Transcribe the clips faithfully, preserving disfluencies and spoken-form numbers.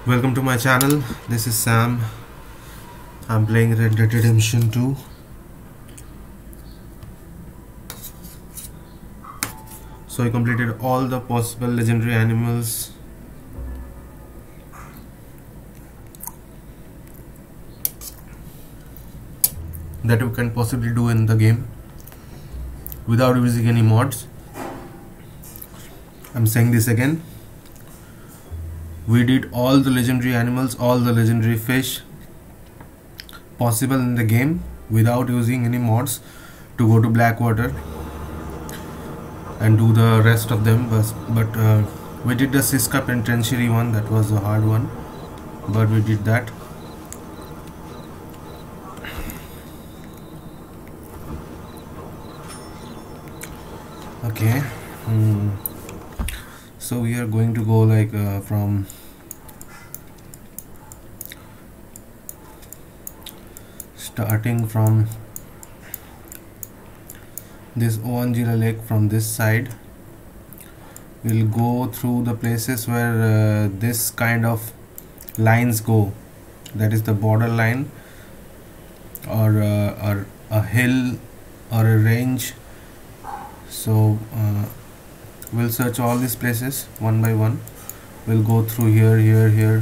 Welcome to my channel. This is Sam. I'm playing Red Dead Redemption two. So I completed all the possible legendary animals. That you can possibly do in the game without using any mods. I'm saying this again. We did all the legendary animals, all the legendary fish possible in the game without using any mods to go to Blackwater and do the rest of them. But, but uh, we did the Siska Penitentiary one. That was a hard one, but we did that. Okay. Hmm. So we are going to go like uh, from starting from this Owanjira Lake. From this side we'll go through the places where uh, this kind of lines go, that is the border line or, uh, or a hill or a range. So uh, we'll search all these places one by one. We'll go through here, here, here.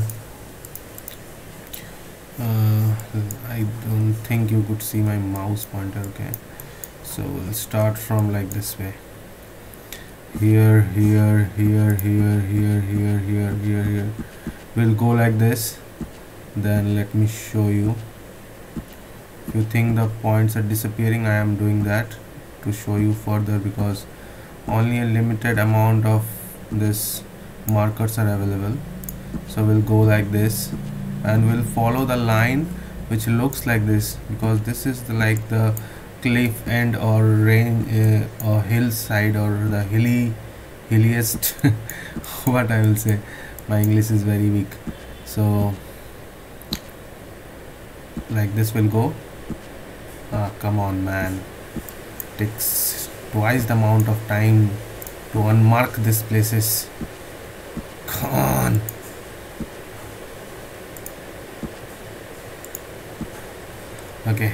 Uh, I don't think you could see my mouse pointer. Okay, so we'll start from like this way. Here, here, here, here, here, here, here, here, here. We'll go like this. Then let me show you. If you think the points are disappearing, I am doing that to show you further, because only a limited amount of this markers are available. So we'll go like this and we'll follow the line which looks like this, because this is the, like the cliff end or range uh, or hillside or the hilly hilliest what I will say, my English is very weak. So like this will go. Ah, come on man, takes twice the amount of time to unmark these places. Come on. Okay,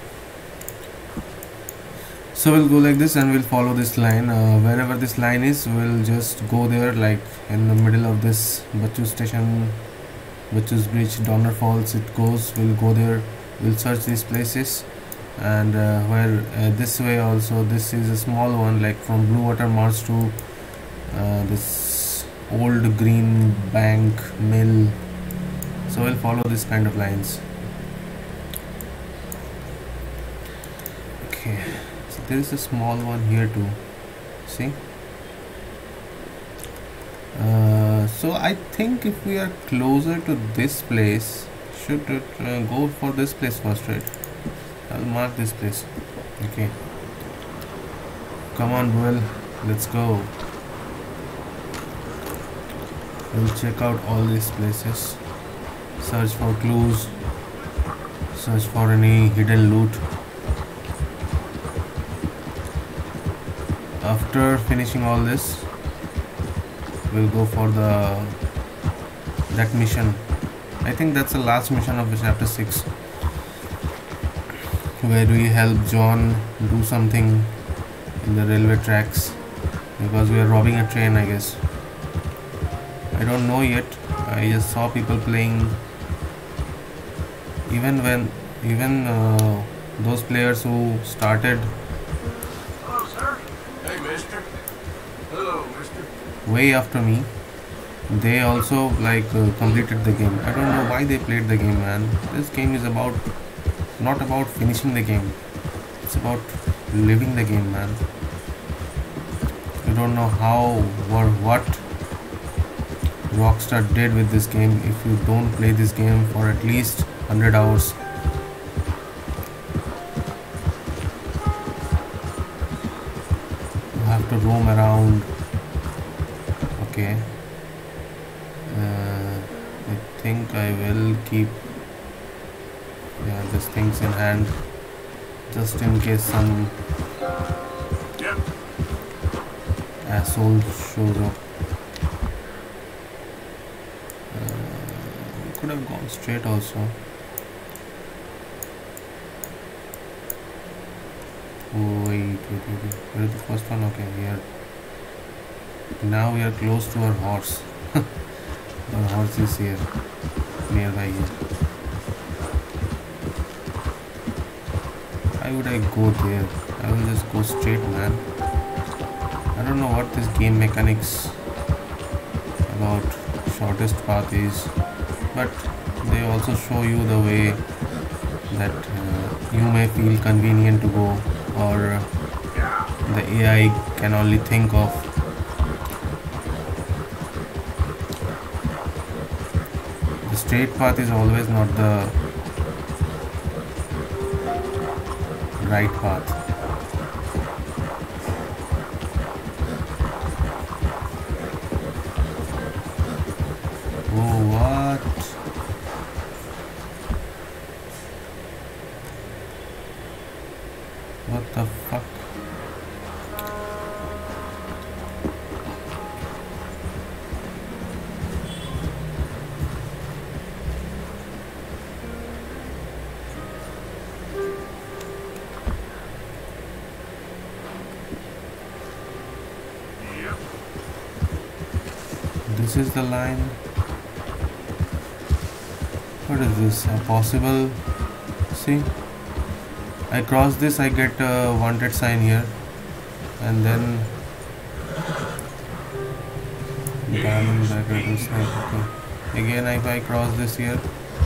so we'll go like this and we'll follow this line. Uh, wherever this line is, we'll just go there, like in the middle of this Bachu station, Bachu's bridge, Donner Falls it goes. We'll go there, we'll search these places. And uh, where uh, this way also, this is a small one, like from Blue Water Marsh to uh, this old green bank mill. So we'll follow this kind of lines. Okay, so there is a small one here too, see. Uh, so I think if we are closer to this place, should uh, go for this place first, right? I'll mark this place. Okay, come on Buell, let's go. We'll check out all these places, search for clues, search for any hidden loot. After finishing all this, we'll go for the that mission. I think that's the last mission of chapter six, where we help John do something in the railway tracks, because we are robbing a train, I guess. I don't know yet. I just saw people playing. Even when even uh, those players who started Hello, sir. Hey, mister. Hello, mister. way after me, they also like uh, completed the game. I don't know why they played the game, man. This game is about not about finishing the game, it's about living the game, man. You don't know how or what Rockstar did with this game if you don't play this game for at least one hundred hours. You have to roam around. Okay, uh, I think I will keep yeah these things in hand, just in case some Yep. asshole shows up. could have gone straight also. Oh, wait, wait, wait, wait. Where is the first one? Okay, here. Now we are close to our horse. Our horse is here, nearby here. Why would I go there? I will just go straight, man. I don't know what this game mechanics about shortest path is, but they also show you the way that uh, you may feel convenient to go, or uh, the A I can only think of. The straight path is always not the right path. Oh, what? What the fuck? Yep. This is the line. What is this? A possible? See? I cross this, I get a wanted sign here, and then diamond back rifle sniper. Okay. Again, if I cross this here,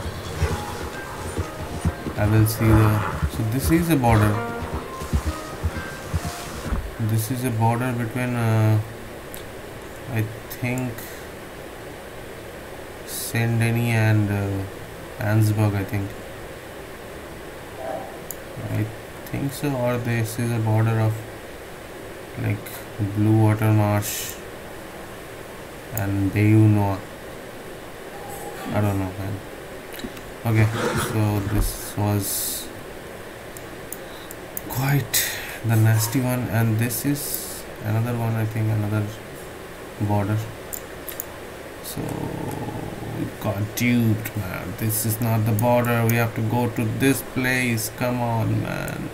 I will see the. So this is a border. This is a border between, uh, I think, Saint Denis and uh, Ansburg, I think. I think so, or this is a border of like Blue Water Marsh and Bayou Noir. I don't know, man. Okay, so this was quite the nasty one, and this is another one, I think, another border. So we got duped, man. This is not the border. We have to go to this place. Come on, man.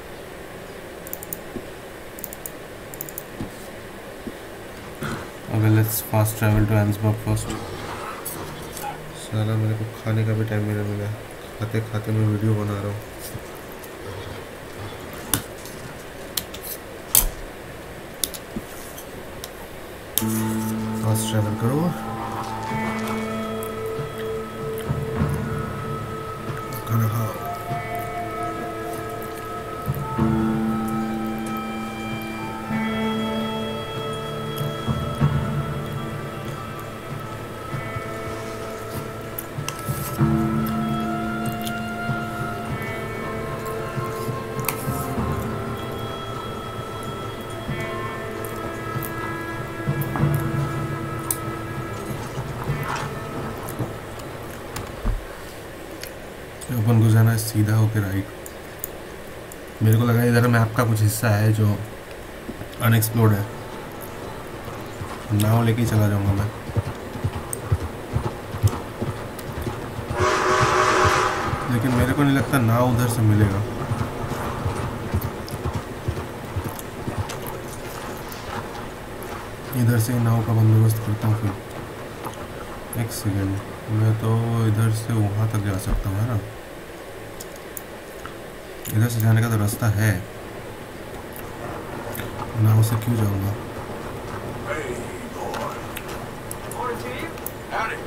Okay, let's fast travel to Ansburg first. साला मेरे को खाने का भी time नहीं मिला. खाते खाते मैं वीडियो बना रहा हूँ. फास्ट ट्रैवल करो. खाना खाओ. अपन को जाना है सीधा होकर राइट. मेरे को लगा इधर मैप का कुछ हिस्सा है जो अनएक्सप्लोर्ड है. नाव लेके चला जाऊंगा मैं. लेकिन मेरे को नहीं लगता नाव उधर से मिलेगा. इधर से नाव का बंदोबस्त करता हूँ फिर. एक सेकेंड, मैं तो इधर से वहाँ तक जा सकता हूँ, है ना. इधर से जाने का तो रास्ता है. नाव से क्यों जाऊँगा. Hey, boy. Morning, Chief. Howdy.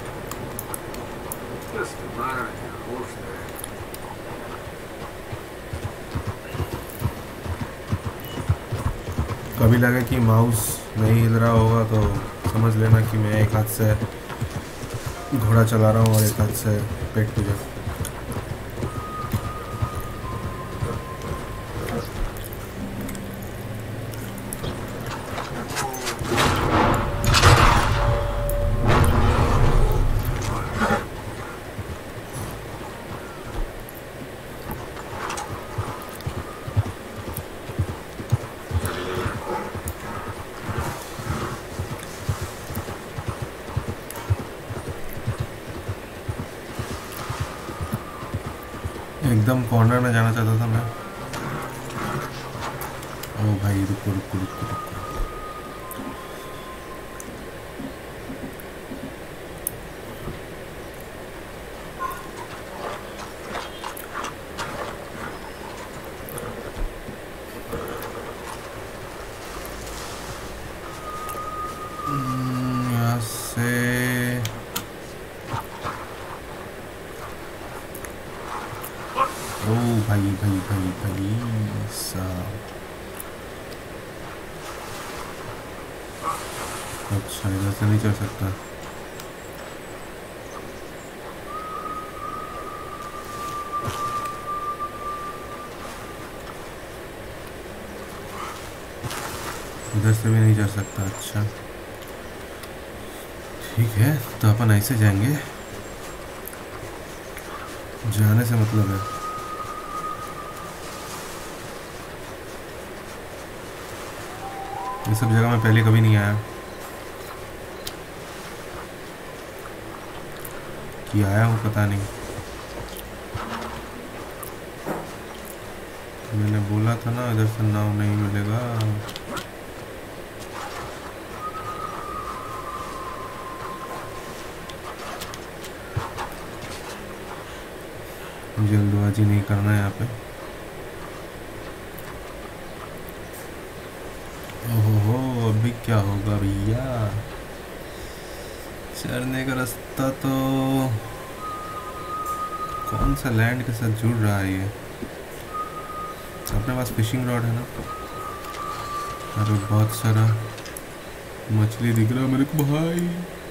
Just a minor horse there. कभी लगा कि माउस नहीं हिल रहा होगा तो समझ लेना कि मैं एक हाथ से घोड़ा चला रहा हूँ और एक हाथ से पेट पूजा. एकदम कॉर्नर में जाना चाहता था मैं। ओ भाई रुको रुको रुको रुको। हम्म, यहाँ से ओ भाई भाई भाई भाई साहब। अच्छा इधर से नहीं चल सकता। इधर से भी नहीं चल सकता। अच्छा ठीक है, तो अपन ऐसे जाएंगे, जाने से मतलब है। ये सब जगह मैं पहले कभी नहीं आया, कि आया हूँ पता नहीं। मैंने बोला था ना इधर से नाव नहीं मिलेगा। जल्दबाजी नहीं करना है यहाँ पे। ओहो हो, अभी क्या होगा भैया? चढ़ने का रास्ता तो कौन सा लैंड के साथ जुड़ रहा है ये? अपने पास फिशिंग रॉड है ना? अरे बहुत सारा मछली दिख रहा है मेरे को भाई।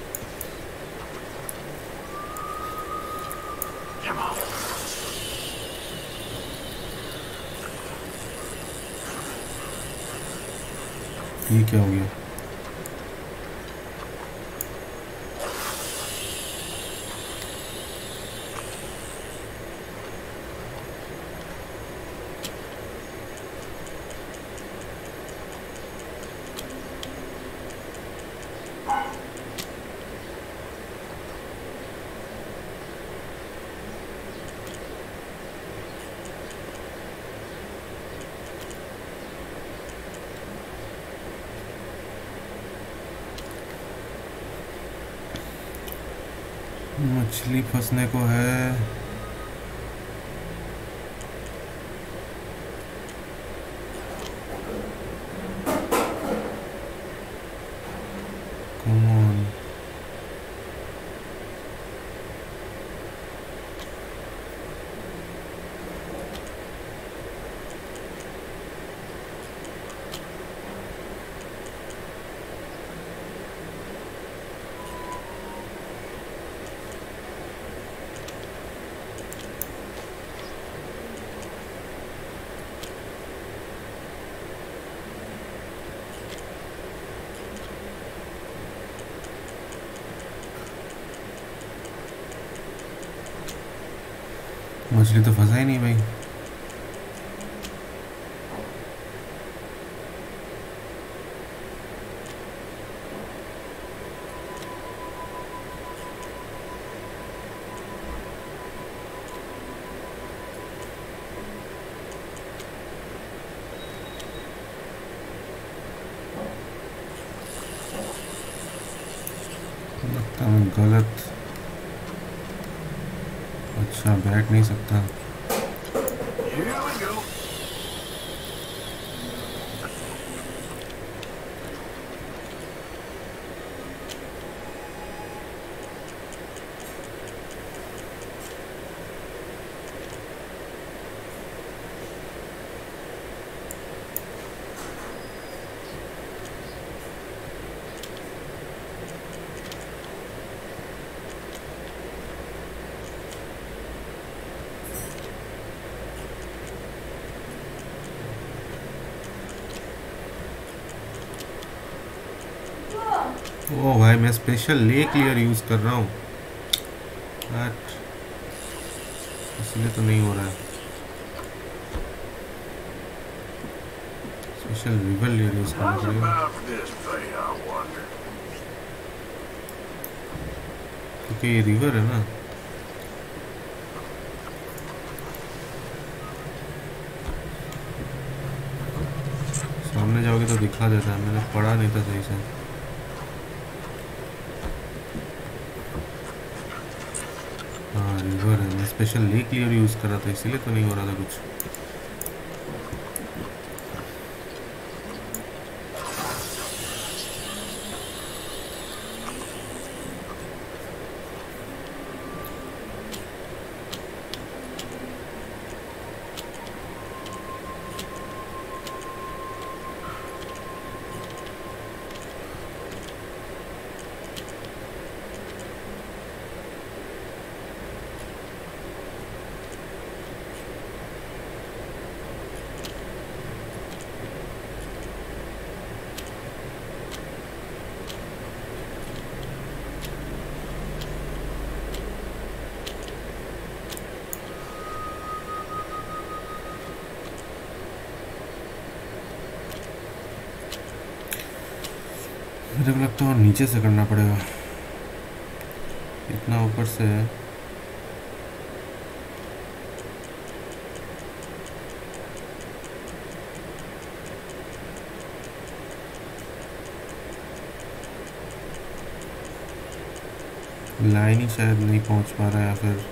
ये क्या हो गया? मछली फंसने को है। कौन? मछली तो फंसा ही नहीं भाई। लगता है मैं गलत। अच्छा बैठ नहीं सकता। Here we go. ओ भाई मैं स्पेशल लेक क्लियर यूज़ कर रहा हूँ, बट इसलिए तो नहीं हो रहा है। स्पेशल रिवर लेयर यूज़ करना How's पड़ेगा, about this thing, I wonder? क्योंकि ये रिवर है ना। सामने जाओगे तो दिखा देता है, मैंने पढ़ा नहीं था सही से। हाँ रिवर है, मैं स्पेशल लेक क्लियर यूज़ कर रहा था इसीलिए तो नहीं हो रहा था कुछ। मेरे को लगता है और नीचे से करना पड़ेगा, इतना ऊपर से है। लाइन ही शायद नहीं पहुंच पा रहा है, या फिर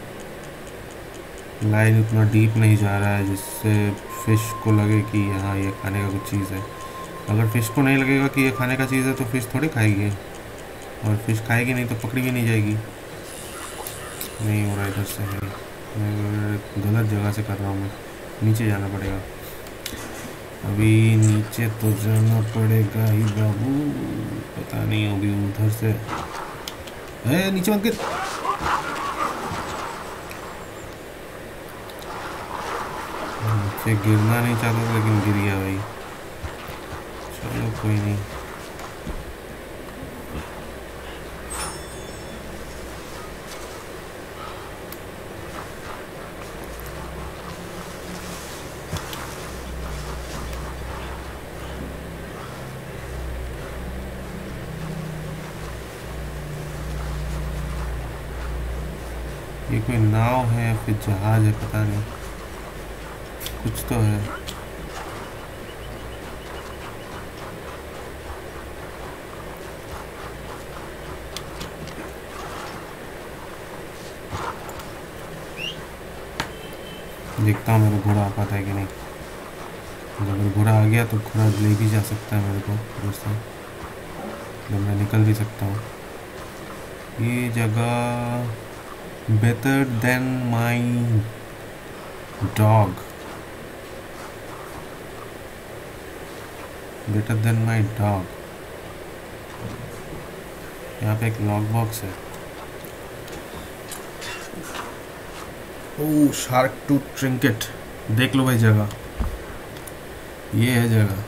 लाइन उतना डीप नहीं जा रहा है जिससे फिश को लगे कि हाँ ये खाने का कुछ चीज़ है। अगर फिश को नहीं लगेगा कि ये खाने का चीज़ है तो फिश थोड़ी खाएगी, और फिश खाएगी नहीं तो पकड़ी भी नहीं जाएगी। नहीं हो रहा इधर से, मैं गलत जगह से कर रहा हूँ, मैं नीचे जाना पड़ेगा। अभी नीचे तो जाना पड़ेगा ही बाबू, पता नहीं होगी उधर से। ए, नीचे मत गिर। नीचे गिरना नहीं चाहता था लेकिन गिर गया भाई। चलो कोई नहीं। ये कोई नाव है या फिर जहाज है, पता नहीं, कुछ तो है। देखता हूँ मेरा घोड़ा आ पाता है कि नहीं। अगर घोड़ा आ गया तो घोड़ा ले भी जा सकता है मेरे को दोस्तों, तो मैं निकल भी सकता हूँ। ये जगह better than my dog, better than my dog. यहाँ पे एक लॉक बॉक्स है। ओह शार्क टूथ ट्रिंकेट, देख लो भाई जगह, ये है जगह।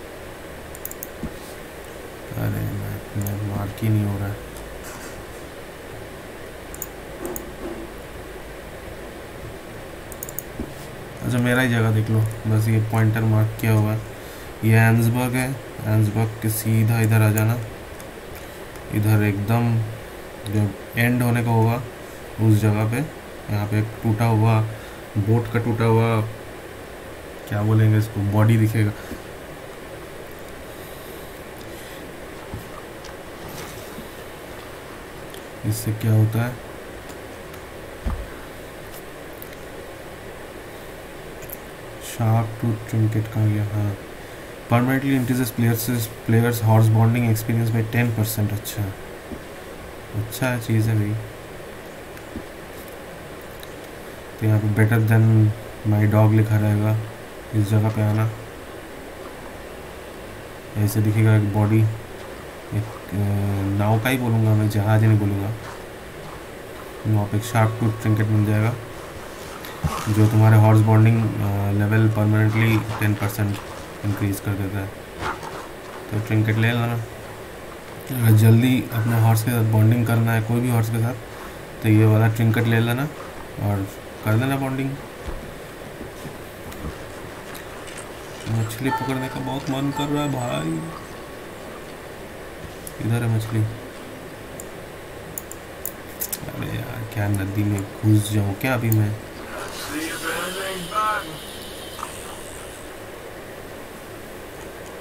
अरे मैं, मैं मार्क ही नहीं हो रहा है। अच्छा मेरा ही जगह देख लो, बस ये पॉइंटर मार्क किया हुआ है। ये एंसबर्ग है, एंसबर्ग के सीधा इधर आ जाना। इधर एकदम जब एंड होने का होगा उस जगह पे, यहाँ पे एक टूटा हुआ बोट का टूटा हुआ, क्या बोलेंगे इसको, बॉडी दिखेगा। इससे क्या होता है, शार्क टूथ ट्रिंकेट का गया। हाँ, permanently increases players players horse bonding experience by ten percent. अच्छा अच्छा है, चीज़ है भाई। तो यहाँ पे बेटर देन माई डॉग लिखा रहेगा, इस जगह पे आना। ऐसे दिखेगा एक बॉडी, एक नाव का ही बोलूँगा मैं, जहाज नहीं बोलूँगा। वहाँ पे एक शार्क टूथ ट्रिंकेट मिल जाएगा जो तुम्हारे horse bonding level permanently ten percent increase कर देता है। तो ट्रिंकेट ले लेना। अगर जल्दी अपने हॉर्स के साथ बॉन्डिंग करना है, कोई भी हॉर्स के साथ, तो ये वाला ट्रिंकेट ले लेना और कर देना बॉन्डिंग। मछली पकड़ने का बहुत मन कर रहा है भाई। इधर है मछली। अरे यार क्या नदी में घुस जाऊँ क्या अभी मैं? See if anything's biting.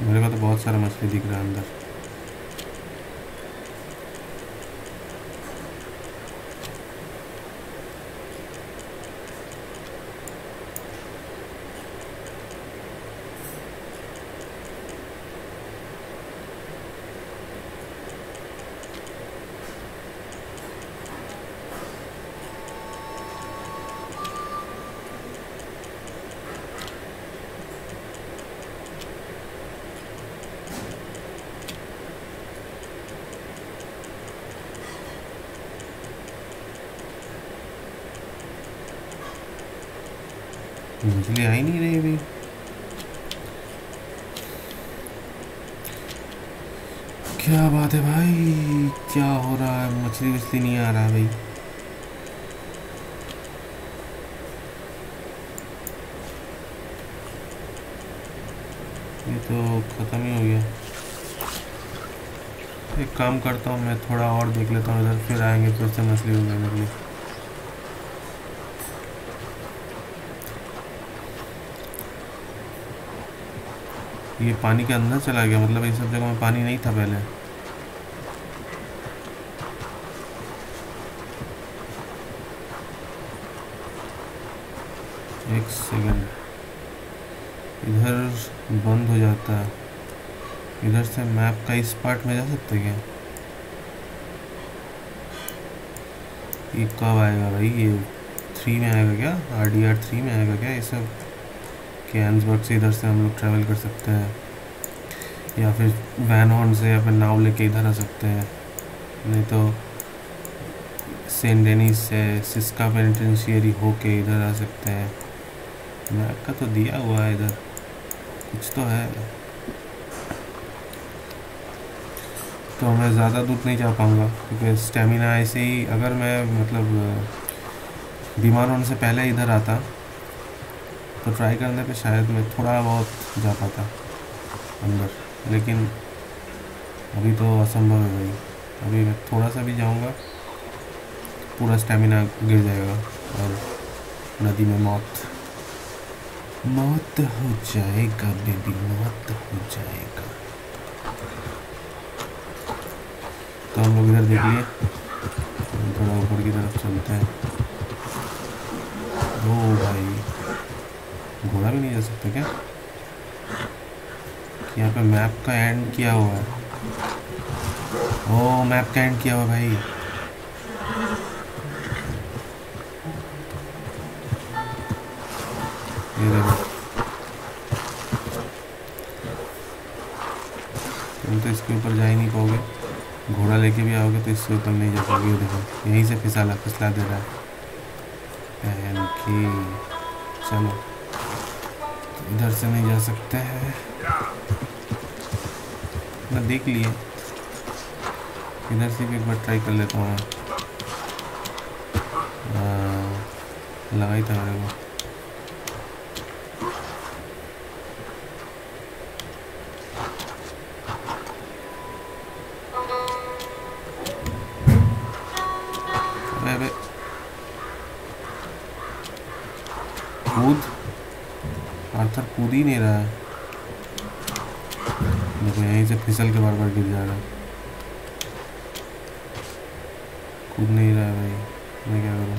मेरे को तो बहुत सारा मछली दिख रहा है अंदर। मछली आ ही नहीं रही अभी। क्या बात है भाई, क्या हो रहा है? मछली वछली नहीं आ रहा है भाई। ये तो ख़त्म ही हो गया। एक काम करता हूँ मैं, थोड़ा और देख लेता हूँ इधर, फिर आएंगे फिर से मछली हो जाएगी। ये पानी के अंदर चला गया, मतलब ये सब जगह में पानी नहीं था पहले। एक सेकंड, इधर बंद हो जाता है। इधर से मैप का इस पार्ट में जा सकते क्या? ये कब आएगा भाई? ये थ्री में आएगा क्या? आर डी आर थ्री में आएगा क्या ये सब? कैन्सबर्ग से इधर से हम लोग ट्रैवल कर सकते हैं, या फिर वैन हॉर्न से या फिर नाव लेके इधर आ सकते हैं, नहीं तो सेंट डेनिस से सिस्का पेनिटेंशियरी होके इधर आ सकते हैं। मैप का तो दिया हुआ है इधर, कुछ तो है। तो मैं ज़्यादा दूर नहीं जा पाऊँगा क्योंकि स्टेमिना ऐसे ही, अगर मैं मतलब बीमार होने से पहले इधर आता तो ट्राई करने पे शायद मैं थोड़ा बहुत जा पाता अंदर, लेकिन अभी तो असंभव है भाई। अभी मैं थोड़ा सा भी जाऊंगा पूरा स्टेमिना गिर जाएगा और नदी में मौत मौत हो जाएगा बेबी, मौत हो जाएगा। तो हम लोग इधर देख लिए, थोड़ा ऊपर की तरफ चलते हैं। ओ भाई, घोड़ा भी नहीं जा सकता क्या? यहाँ पे मैप का एंड किया हुआ है। ओ मैप का एंड किया हुआ भाई। ये देखो, तुम तो इसके ऊपर जा ही नहीं पाओगे। घोड़ा लेके भी आओगे तो इसके ऊपर नहीं जा पाओगे। देखो यहीं से फिसला फिसला दे रहा है। पहन के चलो, इधर से नहीं जा सकते हैं मैं देख लिए। इधर से भी एक बार ट्राई कर लेता हूँ। लगा ही था मेरे को। अबे अबे कूद, आर्थर कूद ही नहीं रहा है। देखो यहीं से फिसल के बार बार गिर जा रहा है। कूद नहीं रहा है भाई, मैं क्या करूँ?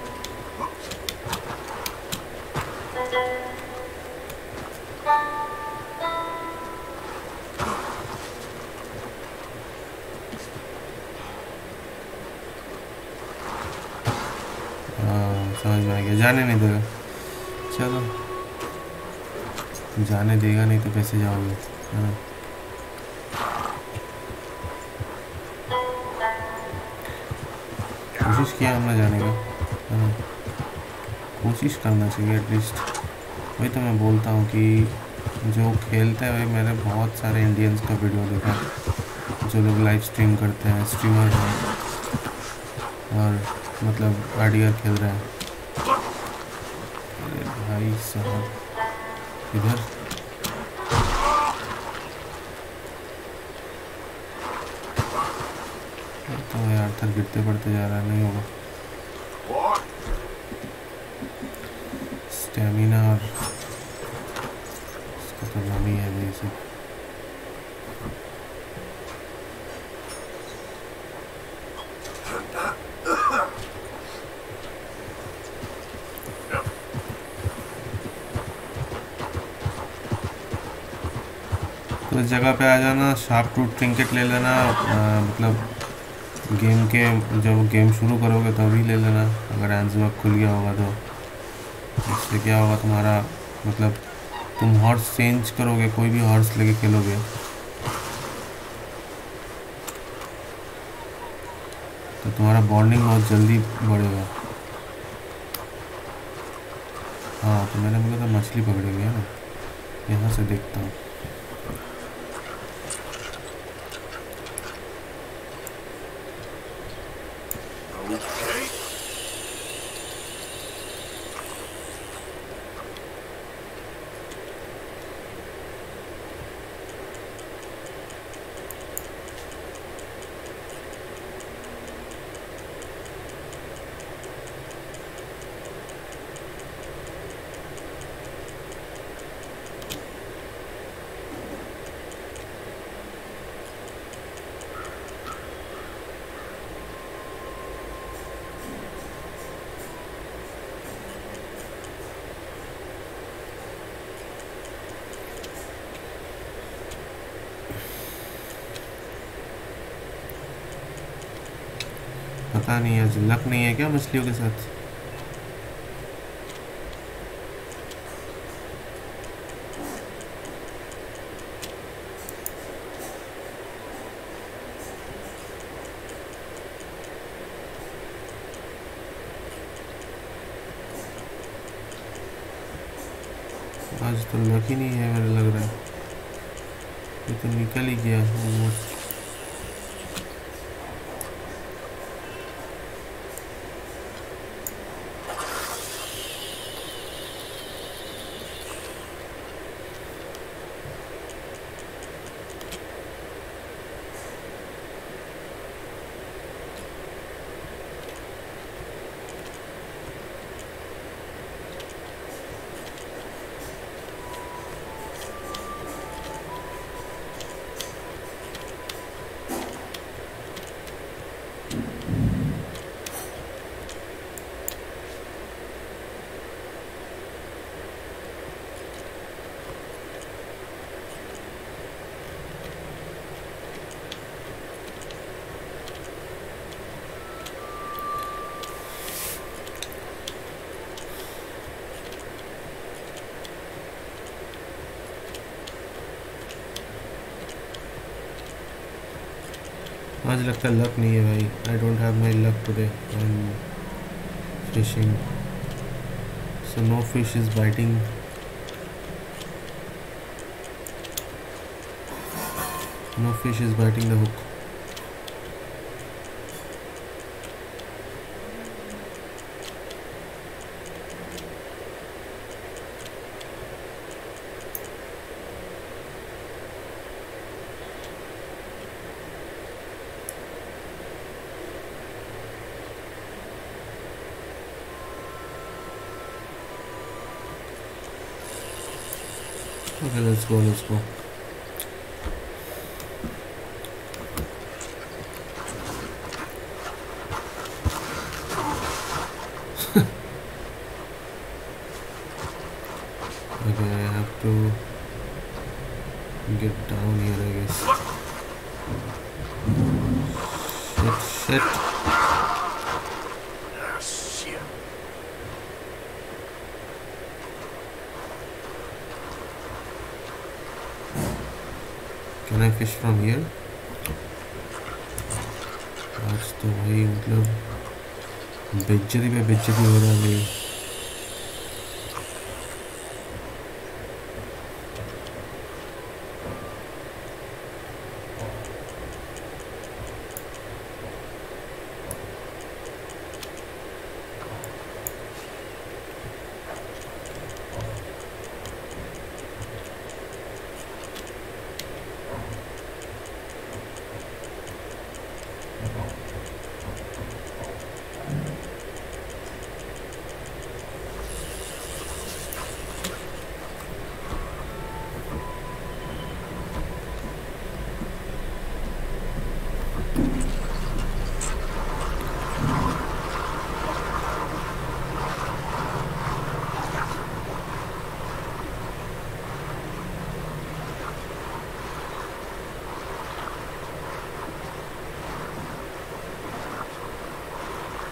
हाँ समझ में आ गया, जाने नहीं देगा। चलो जाने देगा नहीं तो कैसे जाओगे, है ना? कोशिश किया हमने जाने का, है ना? कोशिश करना चाहिए एटलीस्ट। वही तो मैं बोलता हूँ कि जो खेलते हैं भाई, मैंने बहुत सारे इंडियंस का वीडियो देखा जो लोग लाइव स्ट्रीम करते हैं, स्ट्रीमर हैं और मतलब आर डी आर खेल रहे हैं। अरे भाई साहब, इधर तो यार थर गिरते पड़ते जा रहा है, नहीं होगा। स्टेमिना और इसका तो नाम ही है भाई सब। तो इस जगह पे आ जाना, शार्प टूथ ट्रिंकेट ले लेना, आ, मतलब गेम के जब गेम शुरू करोगे तभी ले लेना, अगर हैंड्सबर्ग खुल गया होगा तो। इससे क्या होगा तुम्हारा, मतलब तुम हॉर्स चेंज करोगे, कोई भी हॉर्स लेके खेलोगे तो तुम्हारा बॉन्डिंग बहुत जल्दी बढ़ेगा। हाँ तो मैंने बोला था मछली पकड़ेंगे है ना, यहाँ से देखता हूँ। Okay. पता नहीं आज लक नहीं है क्या मछलियों के साथ। आज तो लक ही नहीं है, मेरा लग रहा है। ये तो निकल ही गया ऑलमोस्ट। आज लगता है लक नहीं है भाई। I don't have my luck today. I am fishing so no fish is biting. No fish is biting the hook. Okay, let's go, let's go. Okay, I have to get down here, I guess. Shit, shit. Ah, shit. Can I fish from here? आज तो भाई मतलब बेइज्जती पे बेइज्जती हो रहा है मेरी।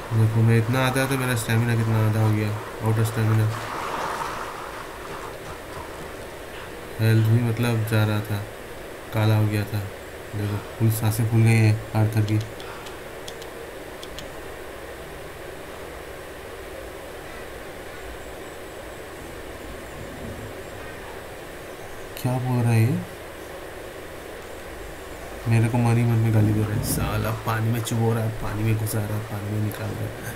देखो मैं इतना आता है तो मेरा स्टेमिना कितना आधा हो गया, आउट ऑफ स्टेमिना। हेल्थ भी मतलब जा रहा था, काला हो गया था। देखो फुल सांसें फूल गई हैं आर्थर की। क्या बोल रहा है ये? मेरे को मन ही मन में गाली दे रहा है, साला पानी में चुबो रहा है, पानी में घुसा रहा है, पानी में निकाल रहा है।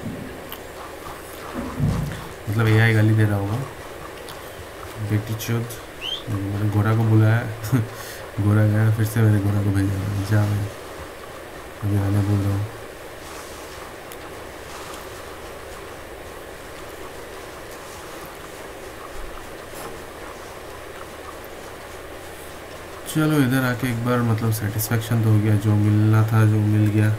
मतलब एआई गाली दे रहा होगा, बेटी चोद। मैंने घोड़ा को बुलाया घोड़ा गया, फिर से मैंने घोड़ा को भेजा, जा मैं अभी आने बोल रहा हूँ। चलो इधर आके एक बार मतलब सेटिस्फेक्शन तो हो गया, जो मिलना था जो मिल गया।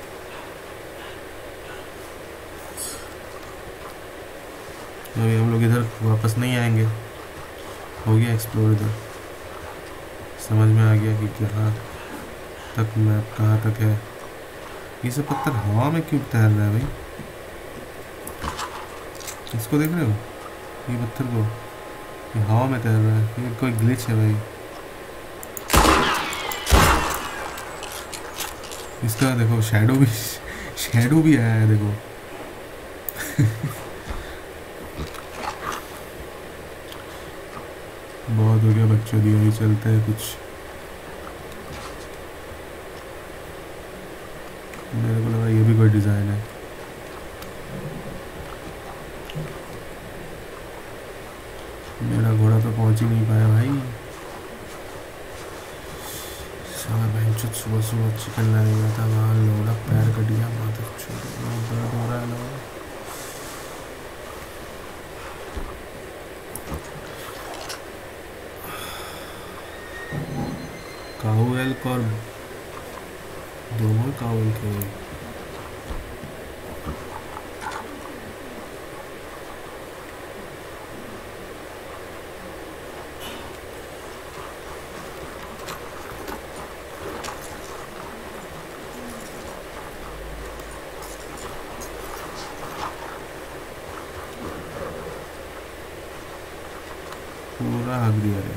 अभी हम लोग इधर वापस नहीं आएंगे, हो गया एक्सप्लोर इधर। समझ में आ गया कि कहाँ तक मैप कहाँ तक है। ये सब पत्थर हवा में क्यों तैर रहा है भाई? इसको देख रहे हो, ये पत्थर को, ये हवा में तैर रहा है, ये कोई ग्लिच है भाई। इसका देखो शैडो भी शैडो भी आया है देखो बहुत हो गया बच्चों, दिया ही चलते हैं कुछ। मेरे को लगा ये भी कोई डिज़ाइन है। मेरा घोड़ा तो पहुंच ही नहीं पाया भाई। साला बहनचोद सुबह सुबह चिकन लाने गया था, वहाँ लोड़ा पैर कट गया, माथा छोड़ दर्द हो रहा है लोड़ा। काऊ एल्क और दोनों काऊ एल्क है। पूरा हक दिया है।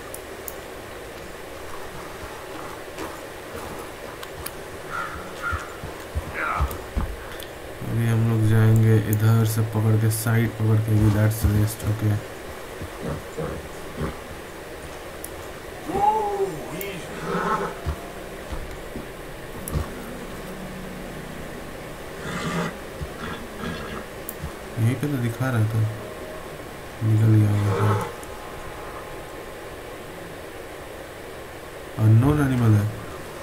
अभी हम लोग जाएंगे इधर से पकड़ के, साइड पकड़ के, दैट्स वेस्ट। ओके यहीं पे तो दिखा रहा था, निकल गया वहाँ से। अननोन एनिमल है।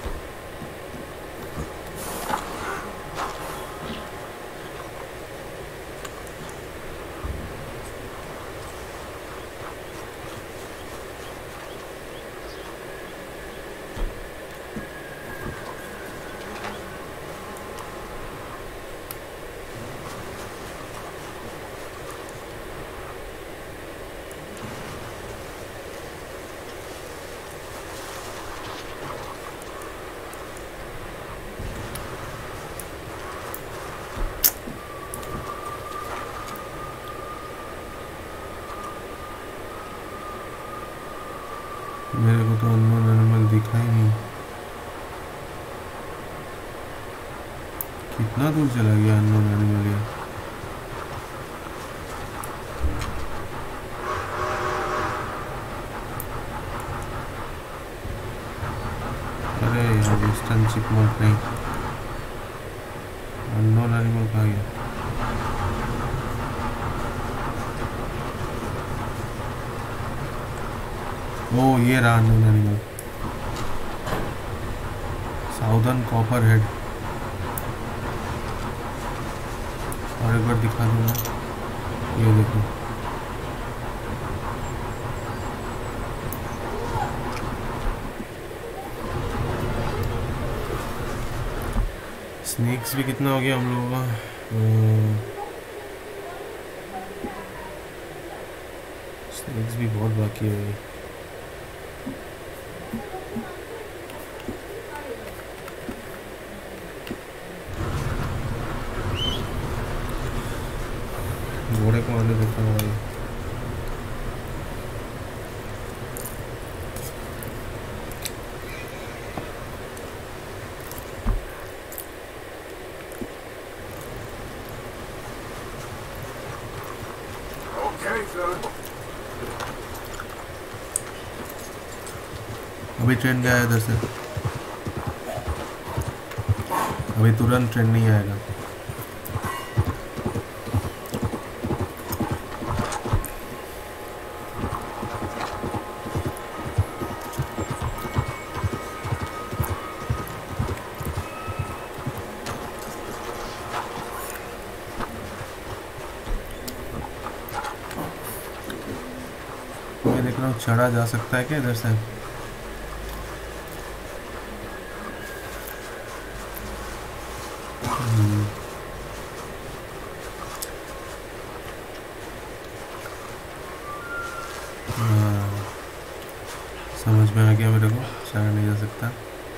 मेरे को तो अननोन एनिमल दिखा ही नहीं। कितना दूर चला गया अननोन एनिमल ये? अरे यार वेस्टर्न चिपमंक नहीं, अननोन एनिमल कहाँ गया? ओ ये रहा unknown animal, southern copperhead. और एक बार दिखा दूंगा, ये देखो। स्नेक्स भी कितना हो गया हम लोगों का? स्नेक्स भी बहुत बाकी है। घोड़े को आने देता हूँ भाई। Okay, son. अभी ट्रेन गया है इधर से, अभी तुरंत ट्रेन नहीं आएगा। मैं देख रहा हूँ चढ़ा जा सकता है क्या इधर से? हम्म, हाँ, समझ में आ गया मेरे को, चढ़ा नहीं जा सकता।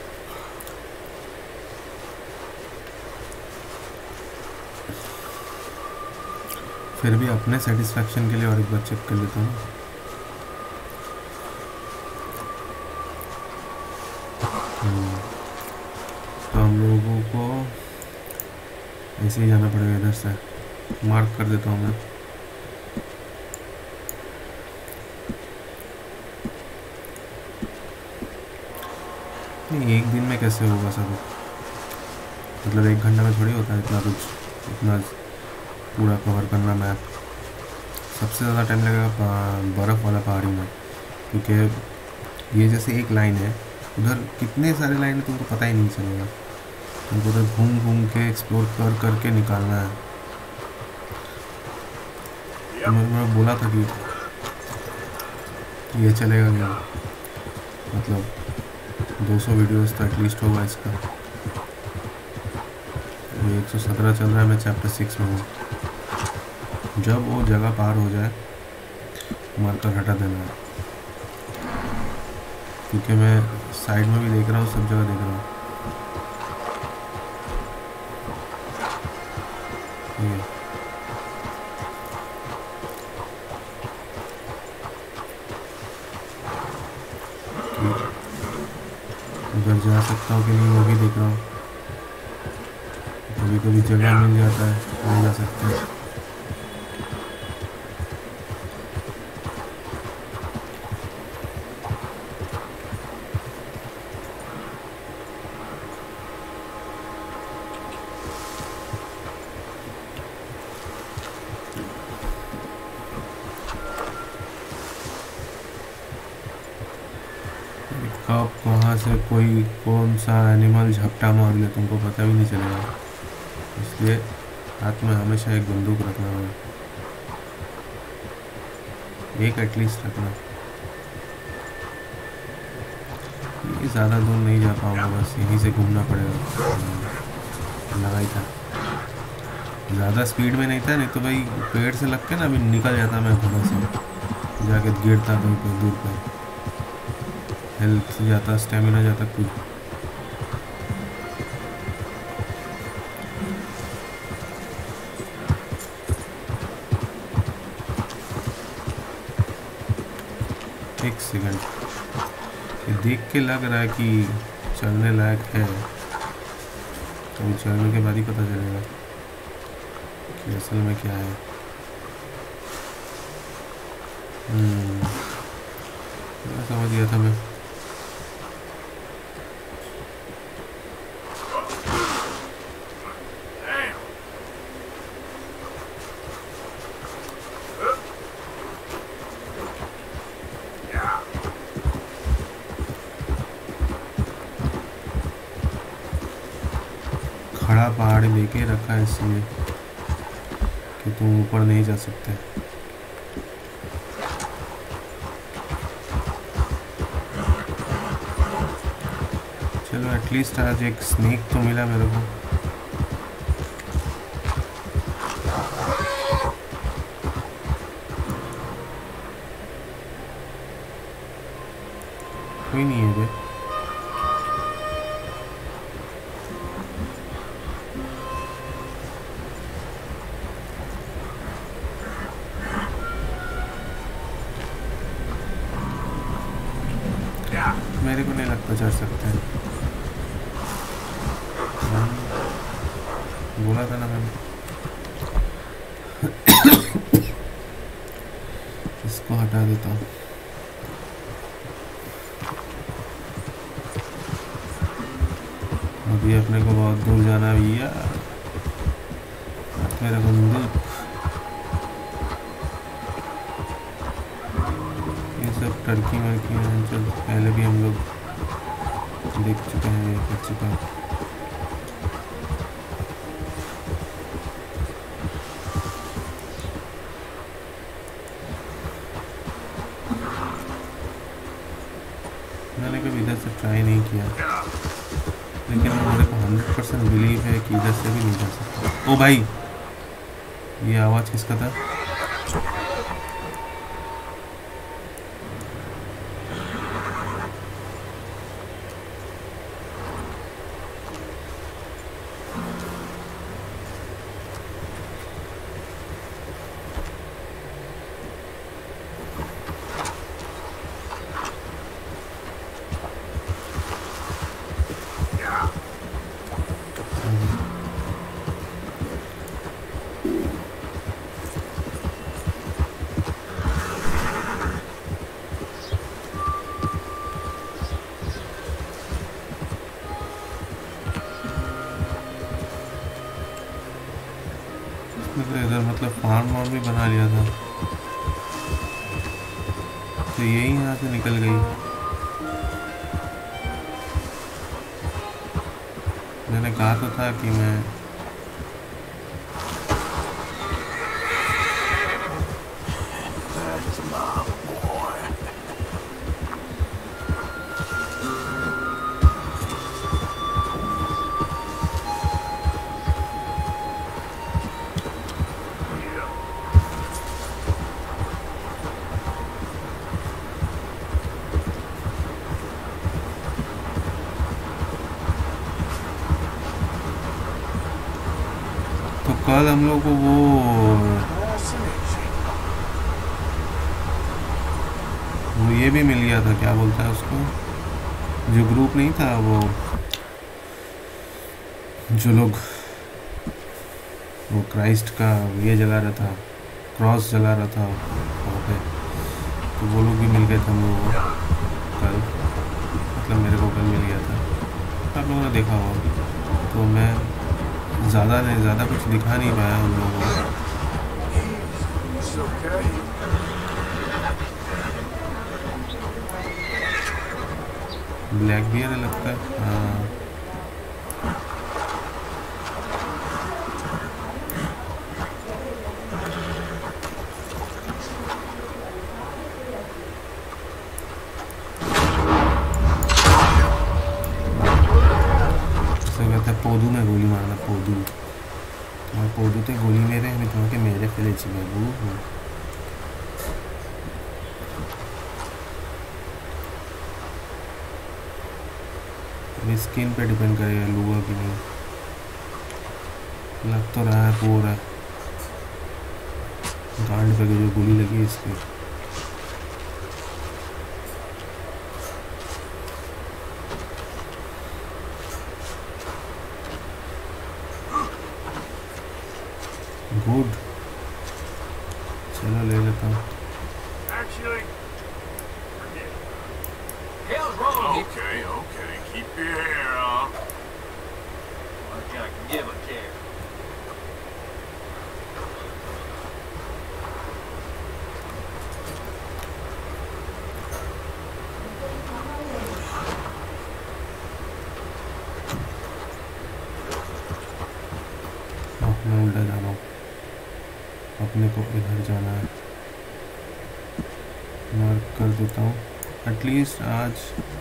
फिर भी अपने सेटिस्फैक्शन के लिए और एक बार चेक कर लेता हूँ। हम्म, तो हम लोगों को ऐसे ही जाना पड़ेगा, इधर से मार्क कर देता हूँ मैं। नहीं, एक दिन में कैसे होगा सब? मतलब एक घंटा में थोड़ी होता है इतना कुछ, इतना पूरा कवर करना मैप। सबसे ज़्यादा टाइम लगेगा पा- बर्फ़ वाला पहाड़ी में, क्योंकि ये जैसे एक लाइन है, उधर कितने सारे लाइन है तुमको पता ही नहीं चलेगा। तुमको उधर घूम घूम के एक्सप्लोर कर करके निकालना है। तो मैं मैं बोला था कि ये चलेगा क्या, मतलब दो सौ वीडियोस तो एटलीस्ट होगा इसका। ये एक सौ सत्रह चल रहा है, मैं चैप्टर सिक्स में हूँ। जब वो जगह पार हो जाए मार्कर हटा देना है, क्योंकि मैं साइड में भी देख रहा हूँ, सब जगह देख रहा हूँ। ये उधर जा सकता हूँ कि नहीं वो भी देख रहा हूँ। कभी कभी जगह मिल जाता है, नहीं जा सकते। कब कहाँ से कोई कौन सा एनिमल झपटा मार ले तुमको पता भी नहीं चलेगा, इसलिए हाथ में हमेशा एक बंदूक रखना होगा, एक एटलीस्ट रखना। ये ज़्यादा दूर नहीं जा पाऊँगा, बस यहीं से घूमना पड़ेगा। लगा ही था, ज़्यादा स्पीड में नहीं था, नहीं तो भाई पेड़ से लग के ना अभी निकल जाता मैं थोड़ा सा, जाके गिरता कहीं पर दूर पर, हेल्थ जाता, स्टेमिना जाता कुछ। एक सेकंड, ये देख के लग रहा है कि चलने लायक है, तो चलने के बाद ही पता चलेगा कि असल में क्या है। हम्म, मैं समझ गया था मैं। Damn. Yeah. खड़ा पहाड़ लेके रखा है इसलिए कि तुम ऊपर नहीं जा सकते। चलो एटलीस्ट आज एक स्नेक तो मिला मेरे को। कोई नहीं है बे। मेरे को नहीं लगता चढ़ सकते हैं। बोला था ना मैंने। इसको हटा देता हूँ। अभी अपने को बहुत दूर जाना है भैया, मेरा बंदूक। ये सब टर्की मर्की हैं जो पहले भी हम लोग देख चुके हैं, ये कर चुके हैं। मैंने कभी इधर से ट्राई नहीं किया, लेकिन मेरे को हंड्रेड परसेंट बिलीव है कि इधर से भी नहीं जा सकता। ओ भाई, ये आवाज़ किसका था? इधर मतलब फार्म वार्म भी बना लिया था, तो यही यहाँ से निकल गई। मैंने कहा तो था कि मैं कल हम लोग को वो वो ये भी मिल गया था, क्या बोलता है उसको, जो ग्रुप नहीं था वो, जो लोग वो क्राइस्ट का ये जला रहा था, क्रॉस जला रहा था वहाँ पे, तो वो लोग भी मिल गए थे हम लोगों को कल। मतलब मेरे को कल मिल गया था, आप लोगों ने देखा होगा। तो मैं ज़्यादा नहीं ज़्यादा कुछ दिखा नहीं पाया उन लोगों को। ब्लैक बियर लगता है, हाँ। पोदू में गोली मारना, पोदू तुम्हारे पोदू तो गोली मेरे हमें तुम्हें मेरे फेले चाहिए वो। अभी स्किन पे डिपेंड करेगा लूगा कि नहीं। लग तो रहा है पूरा गांड पे जो गोली लगी है इसकी। गुड, चलो ले लेता हूँ। Okay, okay, keep your hair off. I can give a care. मैं उल्टा जा रहा हूँ, अपने को इधर जाना है। मार्क कर देता हूँ एटलीस्ट आज,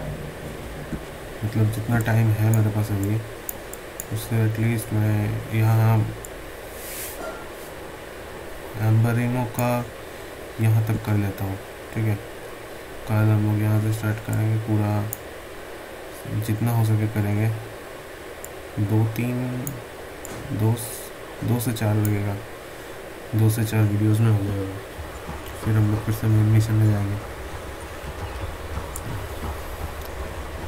मतलब जितना टाइम है मेरे पास अभी, उससे एटलीस्ट मैं यहाँ एम्बरिनो का यहाँ तक कर लेता हूँ। ठीक है, कल हम लोग यहाँ से स्टार्ट करेंगे, पूरा जितना हो सके करेंगे। दो तीन दो दो से चार लगेगा, दो से चार वीडियोस में हो जाएगा। फिर हम लोग फिर से मेन मिशन में जाएंगे।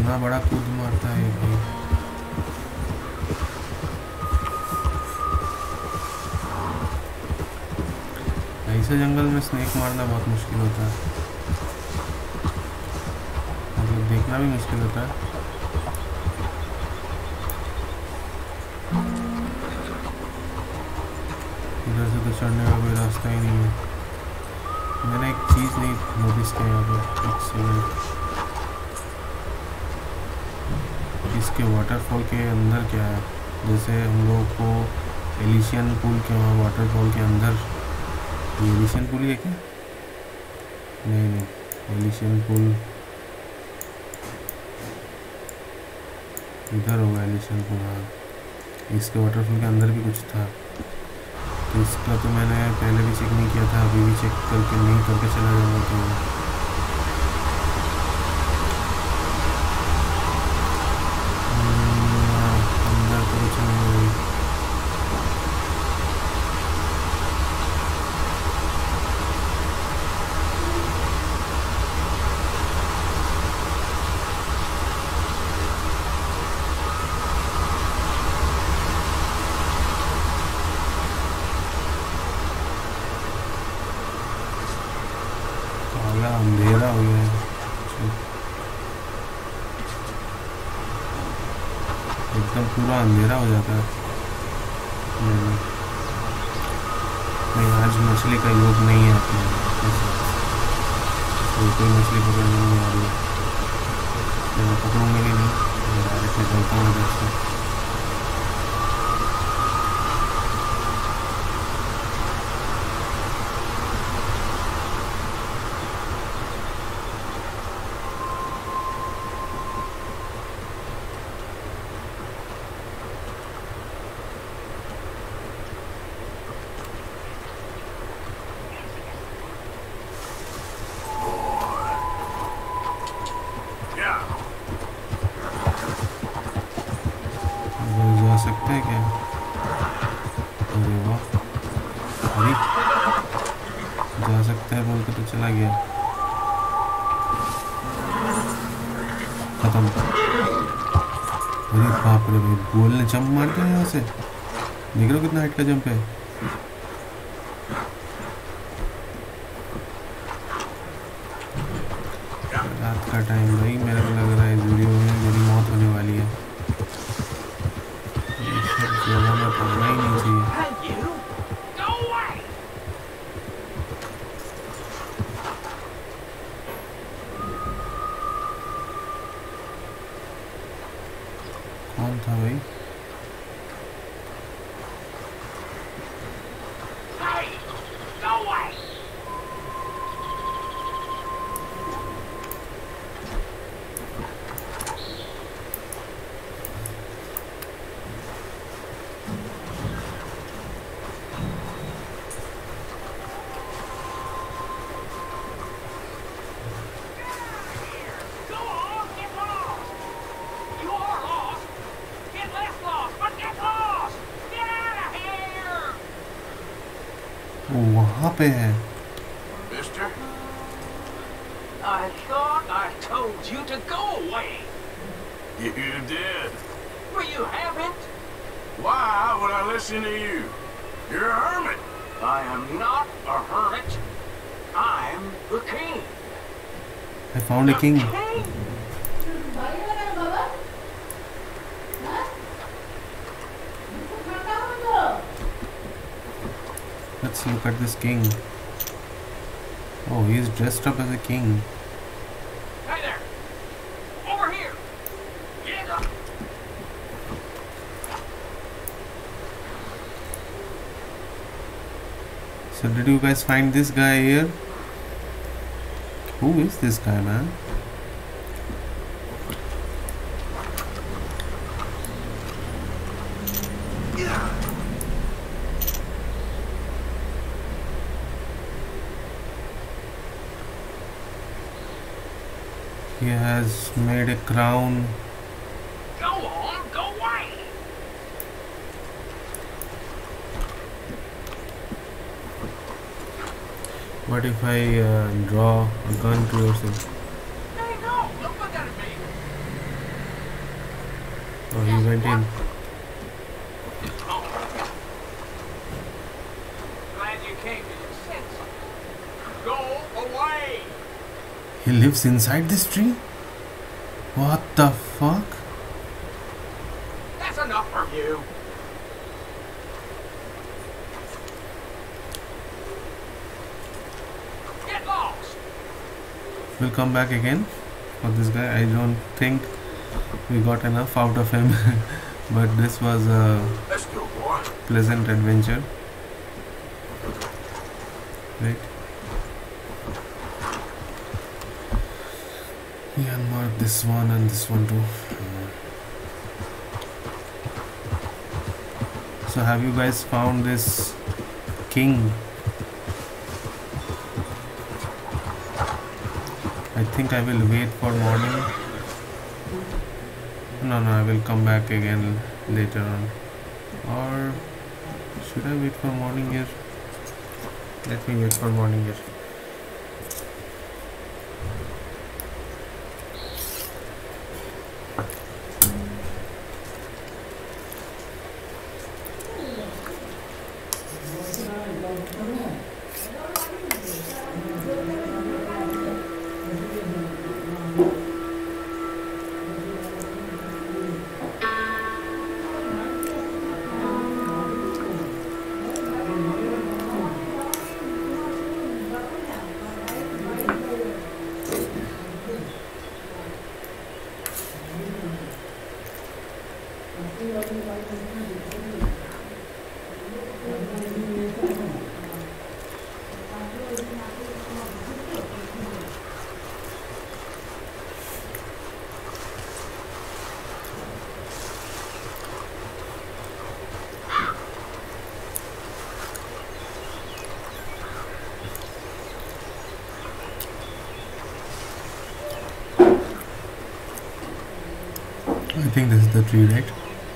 इतना बड़ा कूद मारता है भाई। ऐसे जंगल में स्नेक मारना बहुत मुश्किल होता है, मतलब देखना भी मुश्किल होता है। इधर से तो चढ़ने का कोई रास्ता ही नहीं है। मैंने एक चीज़ नहीं नोटिस किया यहाँ पर, एक सेकंड, इसके वाटरफॉल के अंदर क्या है। जैसे हम लोग को एलिशियन पूल के वहाँ वाटरफॉल के अंदर, ये एलिशियन पूल ही है क्या? नहीं नहीं, एलिशियन पूल इधर होगा, एलिशियन पूल। हाँ, इसके वाटरफॉल के अंदर भी कुछ था, तो इसका तो मैंने पहले भी चेक नहीं किया था, अभी भी चेक करके नहीं करके चला जाऊँगा। तो अंदर तो कुछ नहीं है। काला अंधेरा हो गया है, एकदम पूरा अंधेरा हो जाता है। नहीं नहीं, आज मछली का योग नहीं है अपने, तो कोई मछली पकड़ने नहीं आ रही है, मैं पकड़ूंगा भी नहीं, डायरेक्ट निकलता हूँ इधर से। सकते हैं क्या? अरे वाह, अरे जा सकते हैं बोल के तो चला गया, खत्म। अरे बाप रे भाई, बोल ने जंप मार दिया यहाँ से, देख रहे हो कितना हाइट का जंप है। रात का टाइम भाई, मेरे को लग रहा है इस वीडियो में मेरी मौत होने वाली है, जगह में पड़ना ही नहीं चाहिए। कौन था भाई? वहाँ पे है। Mister? I thought I told you to go away. You did. Well, you haven't. Why would I listen to you? You're a hermit. I am not a hermit. I'm the king. I found a king. The king. Let's look at this king. Oh, he's dressed up as a king. Hey there. Over here. Get up. So did you guys find this guy here? Who is this guy, man? He has made a crown. Go on, go away. What if I uh, draw a gun towards him? Hey, no, don't look at me. Oh, he went in. Glad you came to your senses. Go away. He lives inside this tree? What the fuck? That's enough for you. Get lost. We'll come back again for this guy. I don't think we got enough out of him. But this was a Let's go, boy. pleasant adventure. Right? We unmarked this one and this one too. So have you guys found this king? I think I will wait for morning. No, no, I will come back again later on. Or should I wait for morning here? Let me wait for morning here. I think this is the tree, right?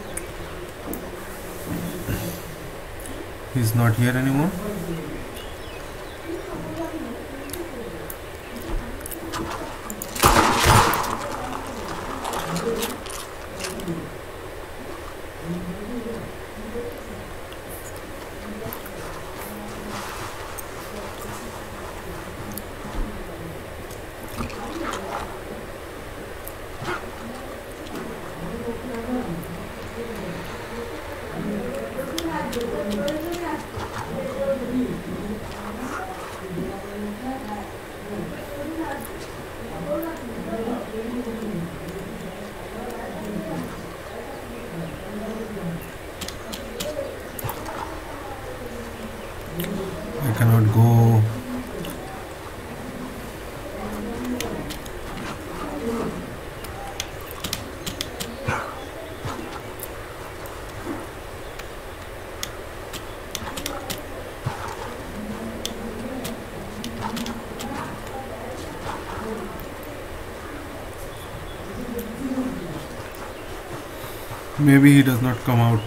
He's not here anymore. I cannot go. Maybe he does not come out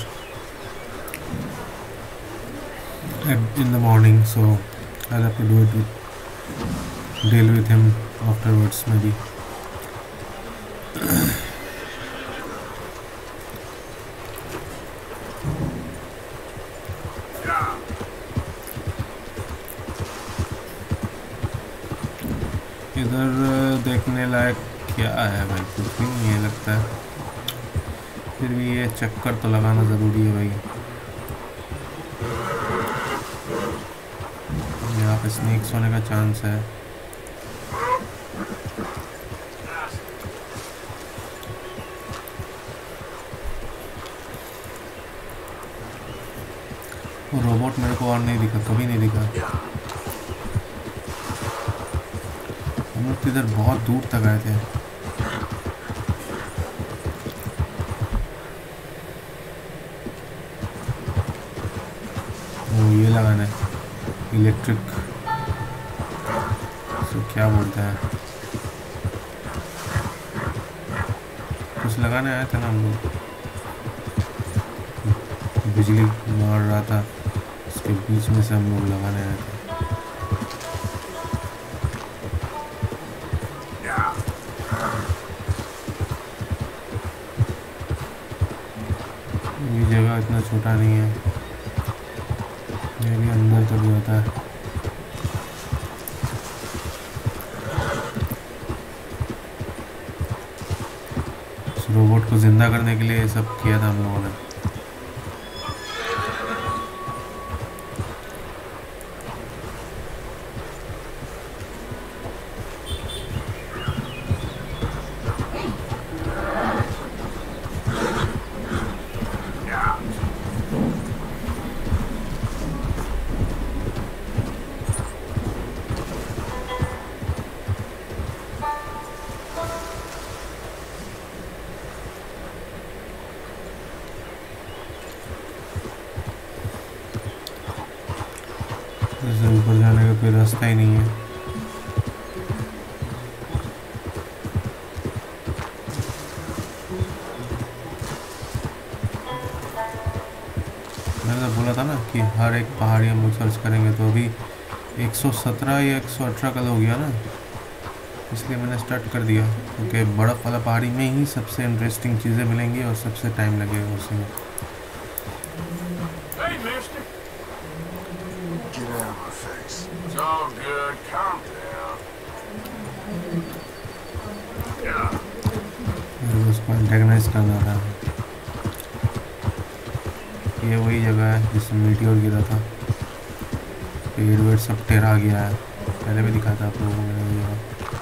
at, in the morning, so I'll have to do it with, deal with him afterwards maybe. इधर देखने लायक क्या है भाई? कुछ भी नहीं है लगता है। फिर भी ये चक्कर तो लगाना ज़रूरी है भाई। यहाँ पे स्नेक्स होने का चांस है। वो रोबोट मेरे को और नहीं दिखा, कभी नहीं दिखा। हम लोग तो इधर बहुत दूर तक आए थे। वो ये लगाना है इलेक्ट्रिक, तो क्या बोलते हैं, कुछ लगाने आए थे ना हम लोग। बिजली मार रहा था, उसके बीच में से हम लोग लगाने आए थे। इतना छोटा नहीं है, ये भी अंदर तक जाता है। इस रोबोट को जिंदा करने के लिए ये सब किया था हम लोगों ने। जैसे ऊपर जाने का कोई रास्ता ही नहीं है। मैंने तो बोला था ना कि हर एक पहाड़ी हम लोग सर्च करेंगे, तो अभी एक सौ सत्रह या एक सौ अठारह कल हो गया ना, इसलिए मैंने स्टार्ट कर दिया, क्योंकि बर्फ़ वाला पहाड़ी में ही सबसे इंटरेस्टिंग चीज़ें मिलेंगी और सबसे टाइम लगेगा उसमें। Hey, mister. Get out of my face. It's all good. Calm down. Yeah. मेरे को उसको एंटेगनाइज करना था। ये वही जगह है जिसमें मीटियोर गिरा था, पेड़ वेड़ सब टेढ़ा गया है, पहले भी दिखा था आप लोगों को मैंने वो जगह।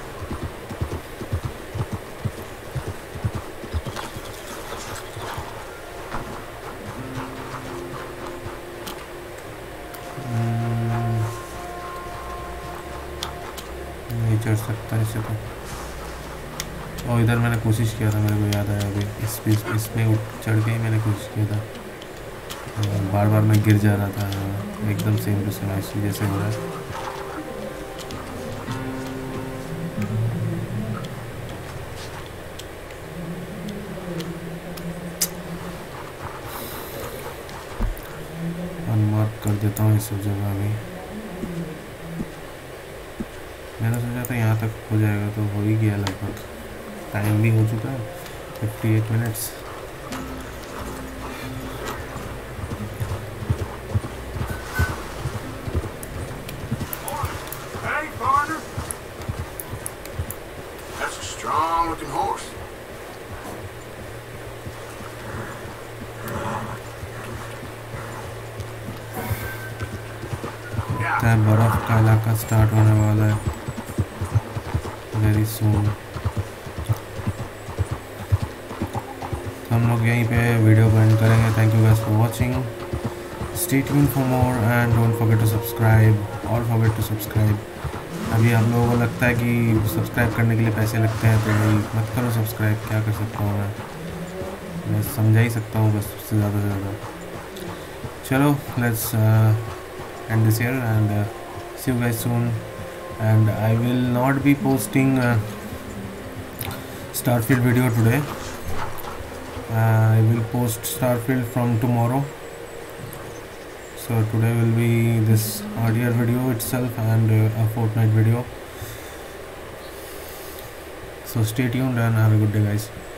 नहीं चढ़ सकता इसे तो। और इधर मैंने कोशिश किया था, मेरे को याद आया अभी, इस इस इसमें उठ चढ़ के ही मैंने कोशिश किया था, बार बार मैं गिर जा रहा था, एकदम सेम टू सेम ऐसी जैसे हो रहा है। अनमार्क कर देता हूँ इस सब जगह भी। मैंने सोचा था यहाँ तक हो जाएगा, तो हो ही गया लगभग। टाइम भी हो चुका है अट्ठावन minutes. Hey, partner. That's a strong-looking horse. लगता है बर्फ़ का इलाका स्टार्ट होने वाला है वेरी सून। तो हम लोग यहीं पे वीडियो को एंड करेंगे। Thank you guys for watching, stay tuned for more and don't forget to subscribe, all forget to subscribe. अभी आप लोगों को लगता है कि सब्सक्राइब करने के लिए पैसे लगते हैं, तो भाई मत करो सब्सक्राइब, क्या कर सकता हूँ मैं मैं समझा ही सकता हूँ बस सबसे ज़्यादा से ज़्यादा। चलो let's end this here and uh, see you guys soon, and I will not be posting uh, Starfield video today. uh, I will post Starfield from tomorrow, so today will be this R D R video itself and uh, a Fortnite video. So stay tuned and have a good day guys.